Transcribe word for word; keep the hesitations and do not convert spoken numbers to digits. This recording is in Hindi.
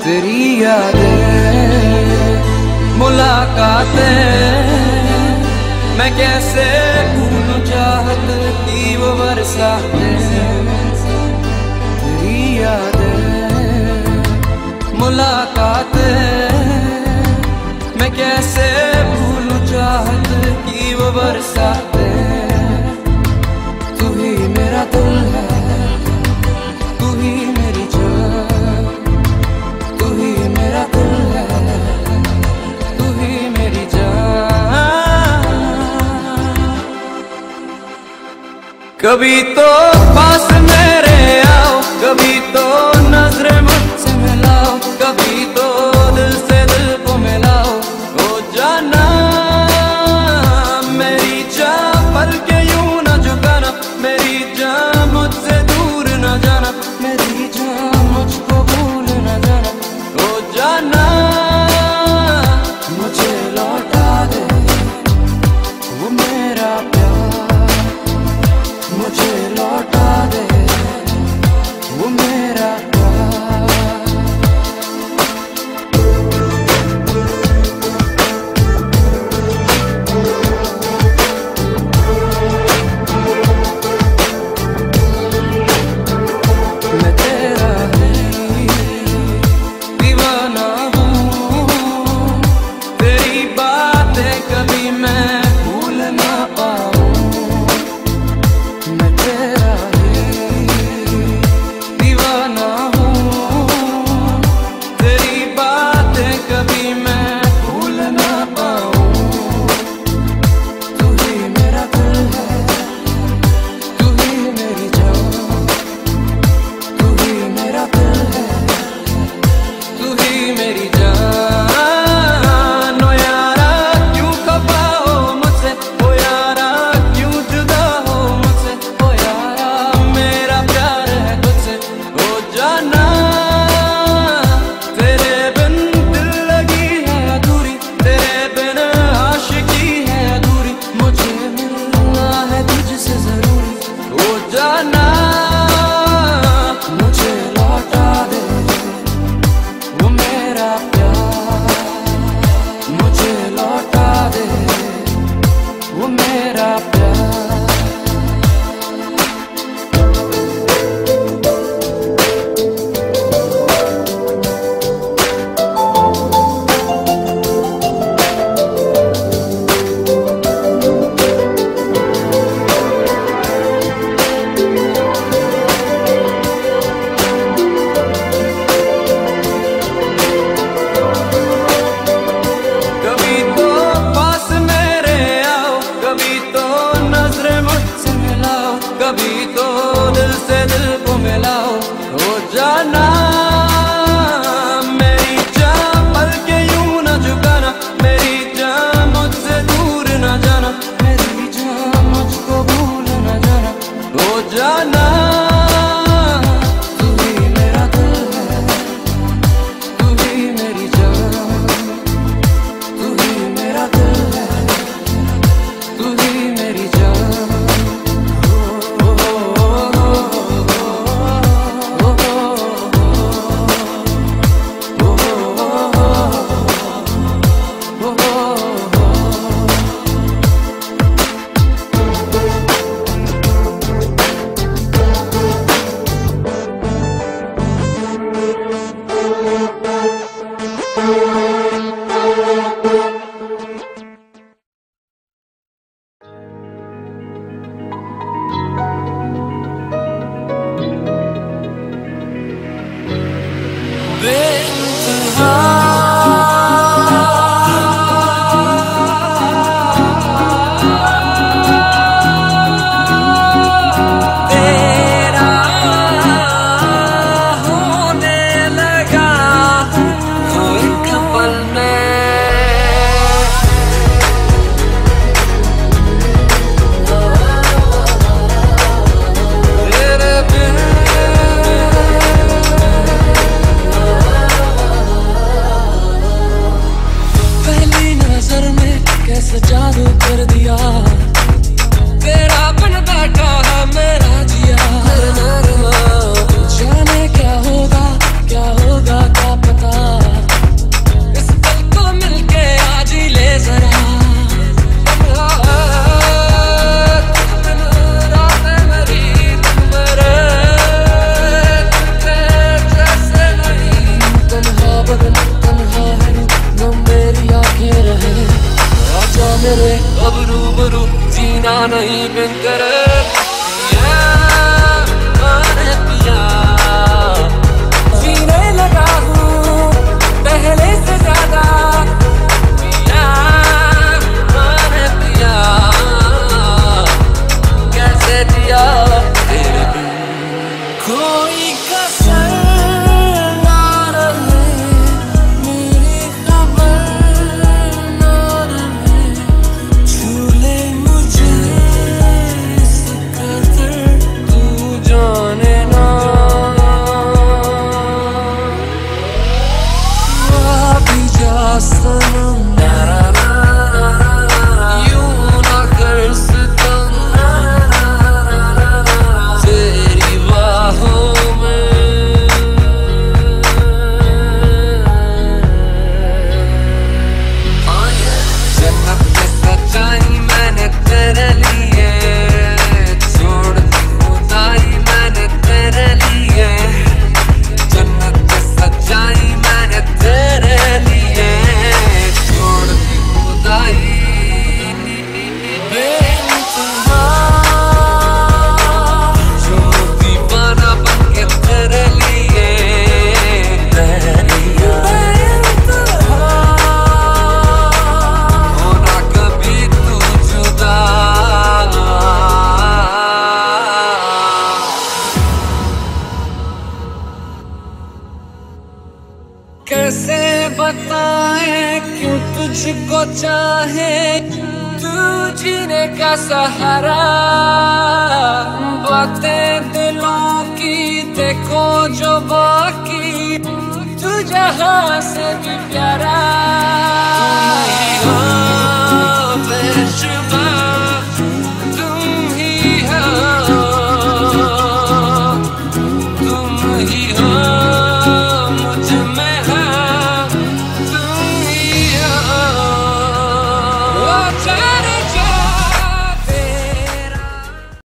तेरी यादें, मुलाकातें, मैं कैसे भूलूं चाहत की वो बरसातें। तेरी यादें, मुलाकातें, मैं कैसे भूलूं चाहत की वो बरसातें। तू ही मेरा दिल है, तू ही मेरी जान, तू ही मेरा दिल है, तू ही मेरी जान। कभी तो पास मेरे आओ, कभी तो नजरें मुझसे मिलाओ, कभी तो दिल से दिल को मिलाओ। ओ जाना मेरी जान, पलके यूं न झुकाना, मेरी जान मुझसे दूर न जाना, मेरी जान मुझको भूल न जाना। ओ जाना मुझे लौटा दे वो मेरा प्यार, मुझे लौटा दे वो मेरा प्यार। बिन करे पिया मारे पिया जीने लगा हूँ पहले से ज्यादा पिया मारे पिया कैसे जिया तेरे बिन कोई कसर ना रहे मेरी खबर ना रहे झूले मुझे इस कदर तू जाने ना भी जा सनम यूं ना कर सितम तेरी बाहों में जन्नत में सच्चाई मैंने तेरे लिए छोड़ दी खुदाई मैंने तेरे लिए जन्नत में सच्चाई मैंने तेरे लिए छोड़ दी खुदाई बेइंतहा जो दीवाना बन के तेरे लिए तेरे लिए बेइंतहा होना कभी तू जुदा कैसे बताएं क्यों तुझको चाहे तू जीने का सहारा बातें दिलों की देखो जो बाकी तू जहां से भी प्यारा तुम ही हो बेशुबा तुम ही हो तुम ही हो मुझ में हो तुम ही हो